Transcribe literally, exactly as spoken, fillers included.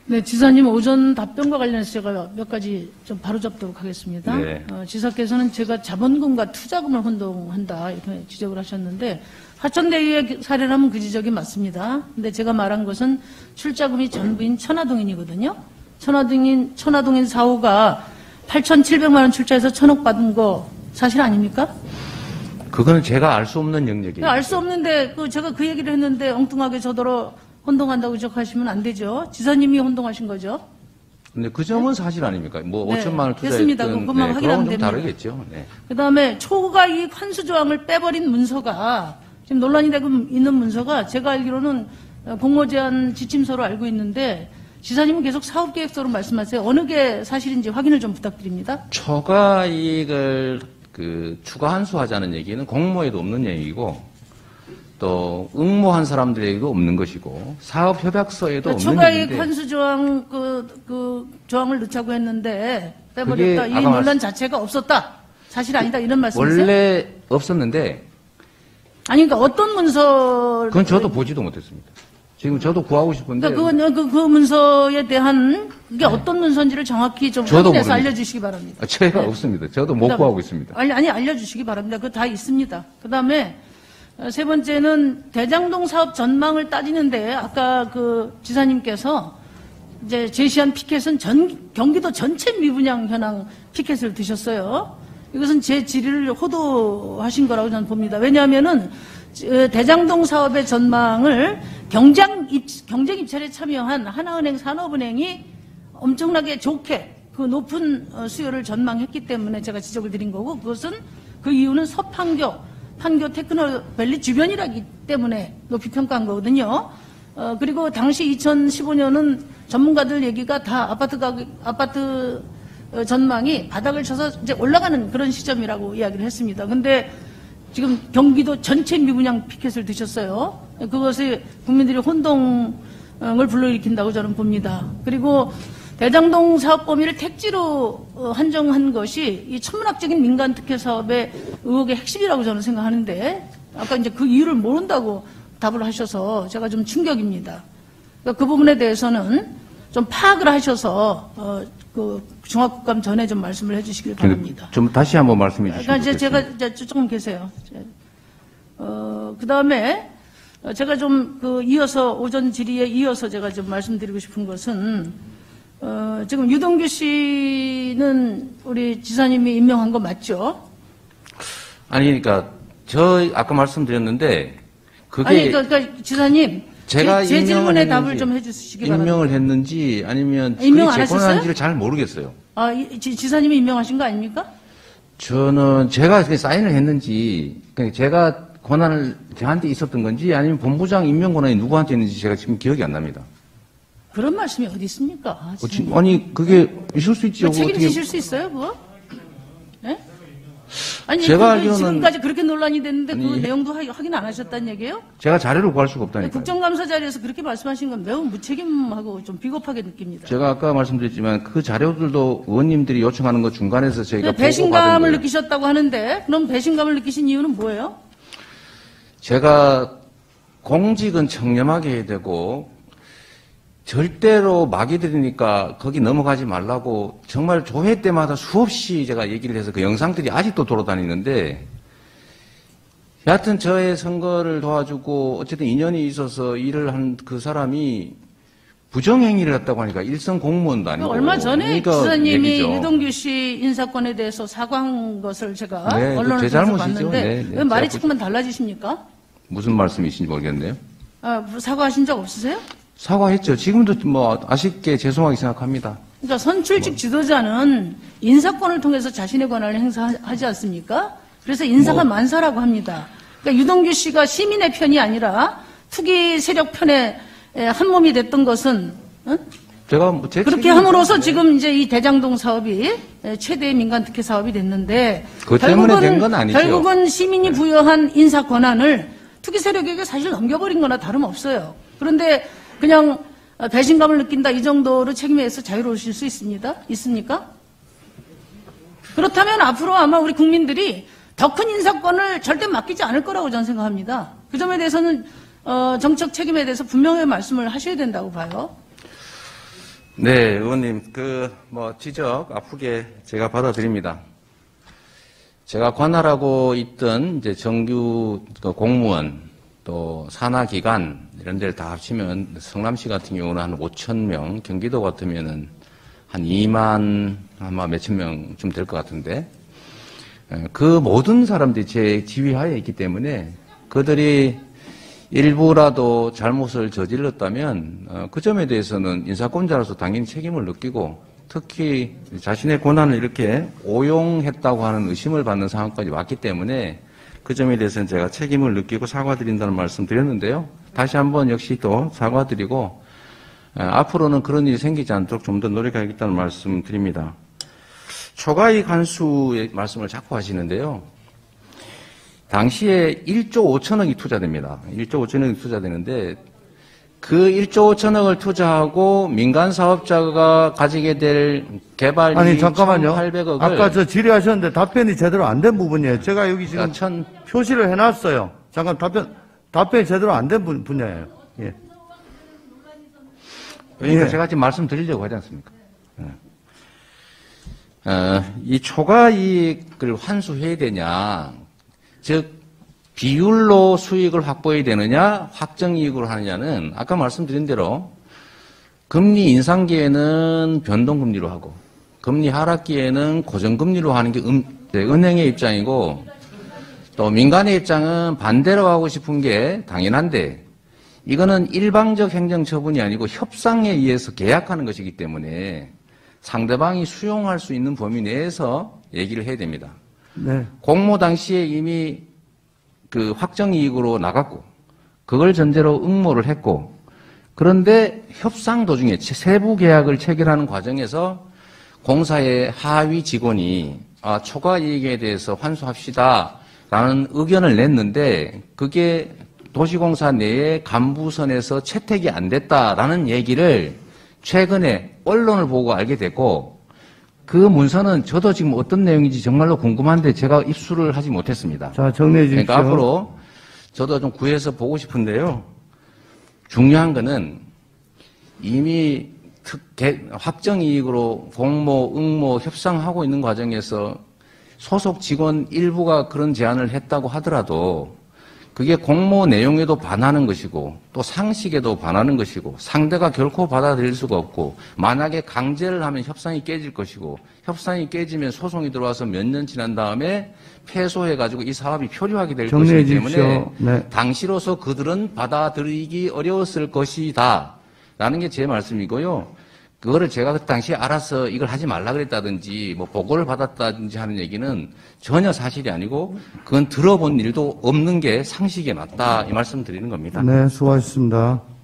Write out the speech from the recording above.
네, 지사님 오전 답변과 관련해서 제가 몇 가지 좀 바로잡도록 하겠습니다. 네. 어, 지사께서는 제가 자본금과 투자금을 혼동한다 이렇게 지적을 하셨는데 하천대유의 사례라면 그 지적이 맞습니다. 근데 제가 말한 것은 출자금이 전부인 천화동인이거든요. 천화동인 천화동인 사호가 팔천칠백만 원 출자해서 천억 받은 거 사실 아닙니까? 그거는 제가 알 수 없는 영역이에요. 알 수 없는데 그 제가 그 얘기를 했는데 엉뚱하게 저더러 혼동한다고 지적하시면 안 되죠. 지사님이 혼동하신 거죠. 근데 그 점은 사실 아닙니까? 뭐 네, 오천만 원 됐습니다. 투자했던 그것만 네, 확인하면 그건 좀 됩니다. 다르겠죠. 네. 그다음에 초과 이익 환수 조항을 빼버린 문서가 지금 논란이 되고 있는 문서가 제가 알기로는 공모 제한 지침서로 알고 있는데 지사님은 계속 사업계획서로 말씀하세요. 어느 게 사실인지 확인을 좀 부탁드립니다. 초과 이익을 그 추가 환수하자는 얘기는 공모에도 없는 얘기고 또 응모한 사람들에게도 없는 것이고 사업 협약서에도 그러니까 없는 초과 이익 얘기인데 환수 조항 그, 그 조항을 넣자고 했는데 빼버렸다. 이 아까 논란 말씀- 자체가 없었다. 사실 아니다. 이런 말씀이세요? 원래 없었는데 아니 그러니까 어떤 문서 그건 저도 보지도 못했습니다. 지금 저도 구하고 싶은데 그러니까 그, 그, 그 문서에 대한 그게 어떤 문서인지를 정확히 좀 저도 확인해서 모릅니다. 알려주시기 바랍니다. 아, 제가 네. 없습니다. 저도 못 그다음- 구하고 있습니다. 아니, 아니 알려주시기 바랍니다. 그거 다 있습니다. 그 다음에 세 번째는 대장동 사업 전망을 따지는데 아까 그 지사님께서 이제 제시한 피켓은 전 경기도 전체 미분양 현황 피켓을 드셨어요. 이것은 제 질의를 호도하신 거라고 저는 봅니다. 왜냐하면은 대장동 사업의 전망을 경쟁, 입, 경쟁 입찰에 참여한 하나은행, 산업은행이 엄청나게 좋게 그 높은 수요를 전망했기 때문에 제가 지적을 드린 거고 그것은 그 이유는 서판교, 판교 테크노밸리 주변이라기 때문에 높이 평가한 거거든요. 어, 그리고 당시 이천십오 년은 전문가들 얘기가 다 아파트 가격, 아파트 전망이 바닥을 쳐서 이제 올라가는 그런 시점이라고 이야기를 했습니다. 근데 지금 경기도 전체 미분양 피켓을 드셨어요. 그것이 국민들이 혼동을 불러일으킨다고 저는 봅니다. 그리고 대장동 사업 범위를 택지로 한정한 것이 이 천문학적인 민간 특혜 사업의 의혹의 핵심이라고 저는 생각하는데 아까 이제 그 이유를 모른다고 답을 하셔서 제가 좀 충격입니다. 그러니까 그 부분에 대해서는 좀 파악을 하셔서 어, 그 종합국감 전에 좀 말씀을 해주시길 바랍니다. 좀 다시 한번 말씀해 주시면 그러니까 이제 좋겠습니다. 제가 이제 조금 계세요. 어, 그 다음에 제가 좀 그 이어서 오전 질의에 이어서 제가 좀 말씀드리고 싶은 것은 어, 지금 유동규 씨는 우리 지사님이 임명한 거 맞죠? 아니 그러니까 저 아까 말씀드렸는데 그게 아니 그러니까 지사님 제가 제, 제 임명을 질문에 했는지, 답을 좀 해주시기 바랍니다. 임명을 했는지 아니면 임명 안 그게 제 하셨어요? 권한인지를 잘 모르겠어요. 아, 이, 지, 지사님이 임명하신 거 아닙니까? 저는 제가 그 사인을 했는지 그러니까 제가 권한을 저한테 있었던 건지 아니면 본부장 임명 권한이 누구한테 있는지 제가 지금 기억이 안 납니다. 그런 말씀이 어디 있습니까? 아, 어, 지- 아니 그게 있을 수 있죠. 그 그거 책임지실 어떻게- 수 있어요, 그거? 예? 아니, 제가 그게 알기로는- 지금까지 그렇게 논란이 됐는데 그 아니, 내용도 하- 확인 안 하셨다는 얘기예요? 제가 자료를 구할 수가 없다니까요. 국정감사 자리에서 그렇게 말씀하신 건 매우 무책임하고 좀 비겁하게 느낍니다. 제가 아까 말씀드렸지만 그 자료들도 의원님들이 요청하는 거 중간에서 저희가 그 배신감을 보고받은 거예요. 느끼셨다고 하는데 그럼 배신감을 느끼신 이유는 뭐예요? 제가 공직은 청렴하게 해야 되고 절대로 막이 들으니까 거기 넘어가지 말라고 정말 조회 때마다 수없이 제가 얘기를 해서 그 영상들이 아직도 돌아다니는데 여하튼 저의 선거를 도와주고 어쨌든 인연이 있어서 일을 한 그 사람이 부정행위를 했다고 하니까 일선 공무원도 아니고 얼마 전에 그러니까 지사님이 얘기죠. 유동규 씨 인사권에 대해서 사과한 것을 제가 네, 언론을 제 통해서 잘못이죠. 봤는데 네, 네, 왜 말이 제가 자꾸만 달라지십니까? 무슨 말씀이신지 모르겠네요. 아, 사과하신 적 없으세요? 사과했죠. 지금도 뭐 아쉽게 죄송하게 생각합니다. 그러니까 선출직 지도자는 인사권을 통해서 자신의 권한을 행사하지 않습니까? 그래서 인사가 뭐. 만사라고 합니다. 그러니까 유동규 씨가 시민의 편이 아니라 투기 세력 편에 한 몸이 됐던 것은 응? 제가 뭐제 그렇게 함으로써 지금 이제 이 대장동 사업이 최대의 민간 특혜 사업이 됐는데 그것 때문에 된 건 아니죠. 결국은 시민이 부여한 인사 권한을 투기 세력에게 사실 넘겨버린 거나 다름없어요. 그런데 그냥 배신감을 느낀다 이 정도로 책임에서 자유로우실 수 있습니다. 있습니까? 그렇다면 앞으로 아마 우리 국민들이 더 큰 인사권을 절대 맡기지 않을 거라고 저는 생각합니다. 그 점에 대해서는 어, 정책 책임에 대해서 분명히 말씀을 하셔야 된다고 봐요. 네, 의원님, 그, 뭐, 지적 아프게 제가 받아들입니다. 제가 관할하고 있던 이제 정규 그 공무원 또 산하기관 이런 데를 다 합치면 성남시 같은 경우는 한 오천 명, 경기도 같으면은 한 이만 아마 몇천 명쯤 될 것 같은데 그 모든 사람들이 제 지휘하에 있기 때문에 그들이 일부라도 잘못을 저질렀다면 그 점에 대해서는 인사권자로서 당연히 책임을 느끼고 특히 자신의 권한을 이렇게 오용했다고 하는 의심을 받는 상황까지 왔기 때문에 그 점에 대해서는 제가 책임을 느끼고 사과드린다는 말씀 드렸는데요. 다시 한번 역시 또 사과드리고 앞으로는 그런 일이 생기지 않도록 좀 더 노력하겠다는 말씀 드립니다. 초과이익 환수의 말씀을 자꾸 하시는데요. 당시에 일조 오천억이 투자됩니다. 일조 오천억이 투자되는데 그 일조 오천억을 투자하고 민간 사업자가 가지게 될 개발비 아니 잠깐만요. 천팔백억을 아까 저 질의하셨는데 답변이 제대로 안 된 부분이에요. 제가 여기 지금 천... 표시를 해놨어요. 잠깐 답변 답변이 제대로 안 된 분야예요. 예. 그러니까 예. 제가 지금 말씀드리려고 하지 않습니까? 예. 어, 이 초과이익을 환수해야 되냐, 즉 비율로 수익을 확보해야 되느냐, 확정이익으로 하느냐는 아까 말씀드린 대로 금리 인상기에는 변동금리로 하고 금리 하락기에는 고정금리로 하는 게 음, 은행의 입장이고 또 민간의 입장은 반대로 하고 싶은 게 당연한데 이거는 일방적 행정처분이 아니고 협상에 의해서 계약하는 것이기 때문에 상대방이 수용할 수 있는 범위 내에서 얘기를 해야 됩니다. 네. 공모 당시에 이미 그 확정이익으로 나갔고 그걸 전제로 응모를 했고 그런데 협상 도중에 세부 계약을 체결하는 과정에서 공사의 하위 직원이 아, 초과이익에 대해서 환수합시다라는 의견을 냈는데 그게 도시공사 내의 간부선에서 채택이 안 됐다라는 얘기를 최근에 언론을 보고 알게 됐고 그 문서는 저도 지금 어떤 내용인지 정말로 궁금한데 제가 입수를 하지 못했습니다. 자, 정리해 주십시오. 그러니까 앞으로 저도 좀 구해서 보고 싶은데요. 중요한 거는 이미 특, 확정이익으로 공모, 응모, 협상하고 있는 과정에서 소속 직원 일부가 그런 제안을 했다고 하더라도 그게 공모 내용에도 반하는 것이고 또 상식에도 반하는 것이고 상대가 결코 받아들일 수가 없고 만약에 강제를 하면 협상이 깨질 것이고 협상이 깨지면 소송이 들어와서 몇 년 지난 다음에 패소해가지고 이 사업이 표류하게 될 것이기 때문에 네. 당시로서 그들은 받아들이기 어려웠을 것이다 라는 게 제 말씀이고요. 그거를 제가 그 당시에 알아서 이걸 하지 말라 그랬다든지 뭐 보고를 받았다든지 하는 얘기는 전혀 사실이 아니고 그건 들어본 일도 없는 게 상식에 맞다 이 말씀 드리는 겁니다. 네, 수고하셨습니다.